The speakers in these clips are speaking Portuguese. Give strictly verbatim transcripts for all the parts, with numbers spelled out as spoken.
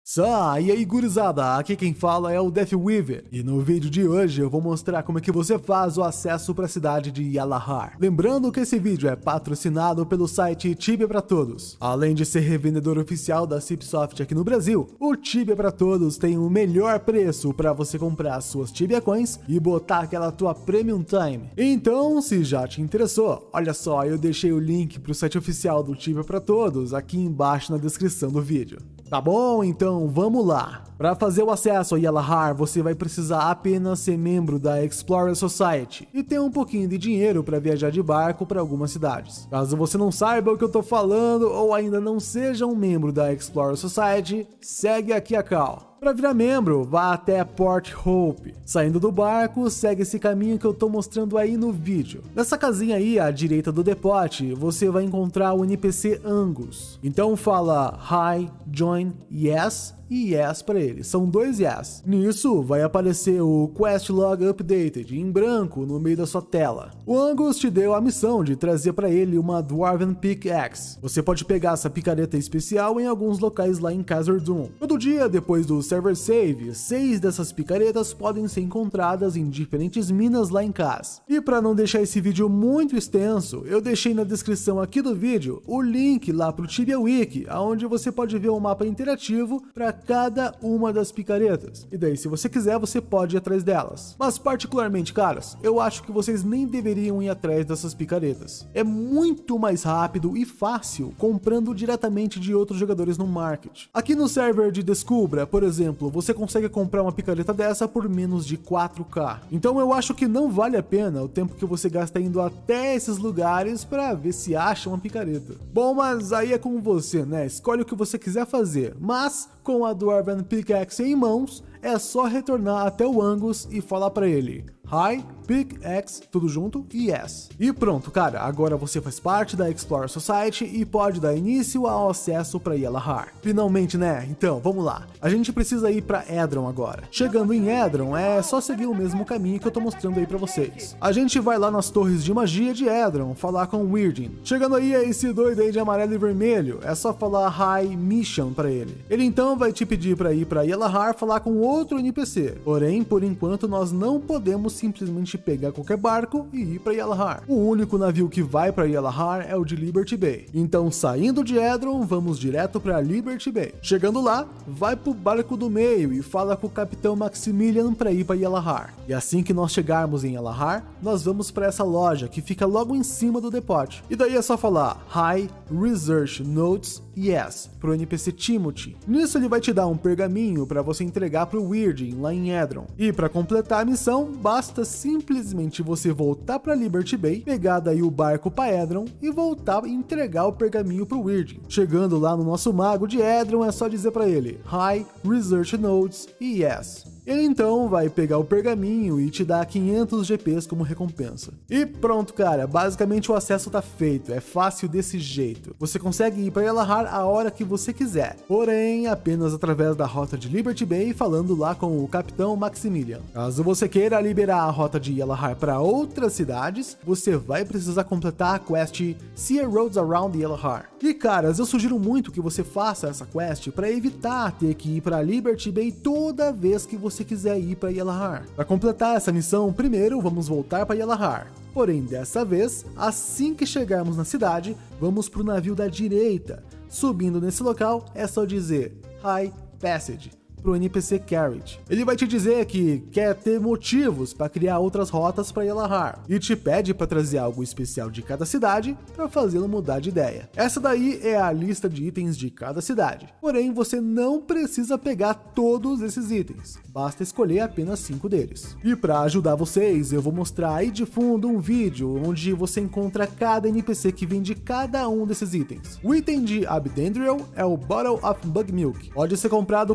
Sá, e aí gurizada, aqui quem fala é o Deathweaver, e no vídeo de hoje eu vou mostrar como é que você faz o acesso para a cidade de Yalahar. Lembrando que esse vídeo é patrocinado pelo site Tibia para Todos. Além de ser revendedor oficial da Cipsoft aqui no Brasil, o Tibia para Todos tem o melhor preço para você comprar suas Tibia Coins e botar aquela tua Premium Time. Então, se já te interessou, olha só, eu deixei o link para o site oficial do Tibia para Todos aqui embaixo na descrição do vídeo. Tá bom? Então vamos lá. Para fazer o acesso a Yalahar, você vai precisar apenas ser membro da Explorer Society e ter um pouquinho de dinheiro para viajar de barco para algumas cidades. Caso você não saiba o que eu tô falando ou ainda não seja um membro da Explorer Society, segue aqui a cal. Para virar membro, vá até Port Hope. Saindo do barco, segue esse caminho que eu tô mostrando aí no vídeo. Nessa casinha aí, à direita do depote, você vai encontrar o N P C Angus. Então fala Hi, Join, Yes e Yes para ele. São dois Yes. Nisso, vai aparecer o Quest Log Updated em branco no meio da sua tela. O Angus te deu a missão de trazer para ele uma Dwarven Pickaxe. Você pode pegar essa picareta especial em alguns locais lá em Khazad-dûm. Todo dia, depois do server save, seis dessas picaretas podem ser encontradas em diferentes minas lá em Khaz. E para não deixar esse vídeo muito extenso, eu deixei na descrição aqui do vídeo o link lá pro Tibia Wiki, onde você pode ver um mapa interativo para cada uma das picaretas. E daí, se você quiser, você pode ir atrás delas. Mas particularmente, caras, eu acho que vocês nem deveriam ir atrás dessas picaretas. É muito mais rápido e fácil comprando diretamente de outros jogadores no market. Aqui no server de Descubra, por exemplo, você consegue comprar uma picareta dessa por menos de quatro K. Então eu acho que não vale a pena o tempo que você gasta indo até esses lugares para ver se acha uma picareta. Bom, mas aí é com você, né? Escolhe o que você quiser fazer. Mas com a Dwarven Pickaxe em mãos, é só retornar até o Angus e falar para ele Hi, Pickaxe, tudo junto e Yes. E pronto, cara, agora você faz parte da Explorer Society e pode dar início ao acesso para Yalahar. Finalmente, né? Então, vamos lá. A gente precisa ir para Edron agora. Chegando em Edron, é só seguir o mesmo caminho que eu tô mostrando aí para vocês. A gente vai lá nas torres de magia de Edron, falar com o Weirdin. Chegando aí a esse doido aí de amarelo e vermelho, é só falar Hi Mission para ele. Ele então vai te pedir para ir para Yalahar falar com outro N P C. Porém, por enquanto, nós não podemos simplesmente pegar qualquer barco e ir para Yalahar. O único navio que vai para Yalahar é o de Liberty Bay. Então, saindo de Edron, vamos direto para Liberty Bay. Chegando lá, vai pro barco do meio e fala com o Capitão Maximilian para ir para Yalahar. E assim que nós chegarmos em Yalahar, nós vamos para essa loja que fica logo em cima do depote. E daí é só falar Hi, Research Notes, Yes, pro N P C Timothy. Nisso ele vai te dar um pergaminho para você entregar pro Weirdin lá em Edron. E para completar a missão, basta simplesmente você voltar para Liberty Bay, pegar daí o barco para Edron e voltar e entregar o pergaminho pro Weirdin. Chegando lá no nosso mago de Edron, é só dizer para ele Hi, Research Notes e Yes. Ele então vai pegar o pergaminho e te dar quinhentos G Ps como recompensa. E pronto, cara, basicamente o acesso tá feito, é fácil desse jeito. Você consegue ir para Yalahar a hora que você quiser, porém apenas através da rota de Liberty Bay falando lá com o Capitão Maximilian. Caso você queira liberar a rota de Yalahar para outras cidades, você vai precisar completar a quest Sea Roads Around Yalahar. E caras, eu sugiro muito que você faça essa quest para evitar ter que ir para Liberty Bay toda vez que você se quiser ir para Yalahar. Para completar essa missão, primeiro vamos voltar para Yalahar. Porém, dessa vez, assim que chegarmos na cidade, vamos para o navio da direita. Subindo nesse local, é só dizer Hi Passage pro N P C Carrot. Ele vai te dizer que quer ter motivos para criar outras rotas para Yalahar e te pede para trazer algo especial de cada cidade para fazê-lo mudar de ideia. Essa daí é a lista de itens de cada cidade. Porém, você não precisa pegar todos esses itens. Basta escolher apenas cinco deles. E para ajudar vocês, eu vou mostrar aí de fundo um vídeo onde você encontra cada N P C que vem de cada um desses itens. O item de Abdendriel é o Bottle of Bug Milk. Pode ser comprado por duzentos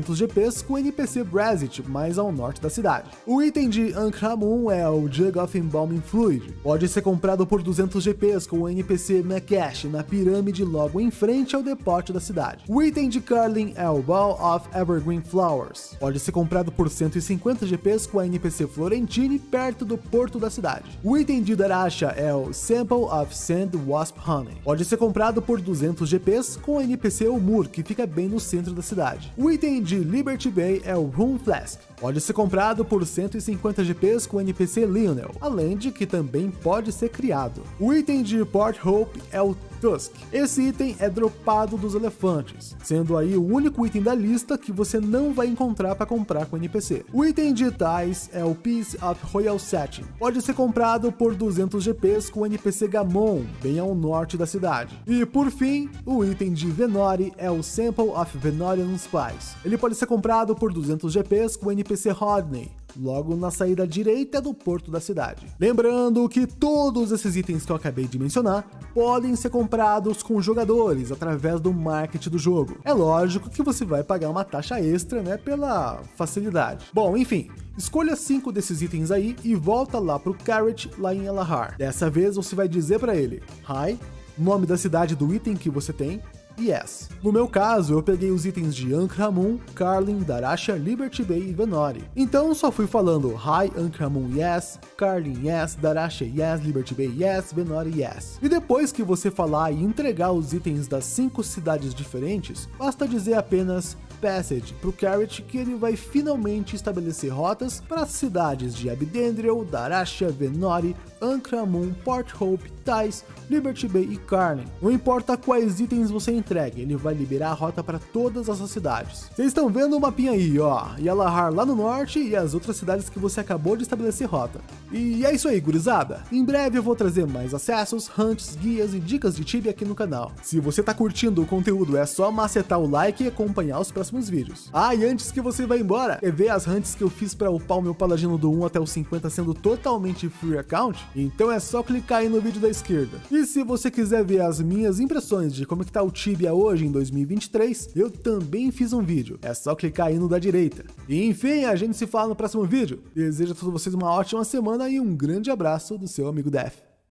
duzentos G Ps com o N P C Brexit, mais ao norte da cidade. O item de Ankh-Ramun é o Jug of Embalming Fluid. Pode ser comprado por duzentos G Ps com o N P C Makash na pirâmide logo em frente ao depote da cidade. O item de Carlin é o Ball of Evergreen Flowers. Pode ser comprado por cento e cinquenta G Ps com a N P C Florentine perto do porto da cidade. O item de Darasha é o Sample of Sand Wasp Honey. Pode ser comprado por duzentos G Ps com a N P C Umur, que fica bem no centro da cidade. O item de Liberty Bay é o Rum Flask. Pode ser comprado por cento e cinquenta G Ps com o N P C Lionel, além de que também pode ser criado. O item de Port Hope é o Tusk. Esse item é dropado dos elefantes, sendo aí o único item da lista que você não vai encontrar para comprar com o N P C. O item de Tais é o Piece of Royal Satin. Pode ser comprado por duzentos G Ps com o N P C Gamon, bem ao norte da cidade. E por fim, o item de Venori é o Sample of Venorian Spice. Ele pode ser comprado por duzentos G Ps com o N P C Rodney, logo na saída direita do porto da cidade. Lembrando que todos esses itens que eu acabei de mencionar podem ser comprados com jogadores através do market do jogo. É lógico que você vai pagar uma taxa extra, né, pela facilidade. Bom, enfim, escolha cinco desses itens aí e volta lá pro Carrot lá em Yalahar. Dessa vez você vai dizer para ele Hi, nome da cidade do item que você tem, Yes. No meu caso, eu peguei os itens de Ankh-Ramun, Carlin, Darasha, Liberty Bay e Venori. Então só fui falando Hi, Ankh-Ramun, Yes, Carlin, Yes, Darasha, Yes, Liberty Bay, Yes, Venori, Yes. E depois que você falar e entregar os itens das cinco cidades diferentes, basta dizer apenas Passage pro Carrot que ele vai finalmente estabelecer rotas para as cidades de Abdendrel, Darasha, Venori, Ankh-Ramun, Port Hope, Tais, Liberty Bay e Carlin. Não importa quais itens você entregue, ele vai liberar a rota para todas essas cidades. Vocês estão vendo o mapinha aí, ó, Yalahar lá no norte e as outras cidades que você acabou de estabelecer rota. E é isso aí, gurizada. Em breve eu vou trazer mais acessos, hunts, guias e dicas de Tibia aqui no canal. Se você tá curtindo o conteúdo, é só macetar o like e acompanhar os próximos vídeos. Ah, e antes que você vá embora, quer ver as hunts que eu fiz para upar o meu paladino do um até o cinquenta sendo totalmente free account? Então é só clicar aí no vídeo da esquerda. E se você quiser ver as minhas impressões de como é que tá o Tibia hoje em dois mil e vinte e três, eu também fiz um vídeo. É só clicar aí no da direita. E enfim, a gente se fala no próximo vídeo. Desejo a todos vocês uma ótima semana e um grande abraço do seu amigo Def.